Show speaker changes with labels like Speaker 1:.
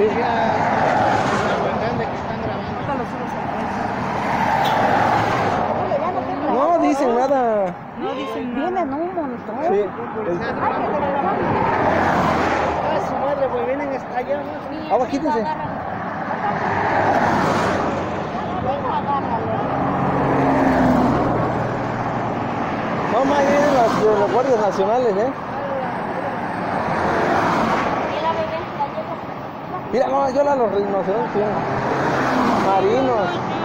Speaker 1: policía de que están grabando.
Speaker 2: No dicen nada.
Speaker 3: No dicen nada.
Speaker 4: Vienen un montón.
Speaker 2: Sí.
Speaker 1: Ah, su madre, pues vienen hasta allá, ¿no?
Speaker 2: Agua, quítense. No, más vienen los guardias nacionales, ¿eh? Mira, no, yo los rinocerontes, marinos.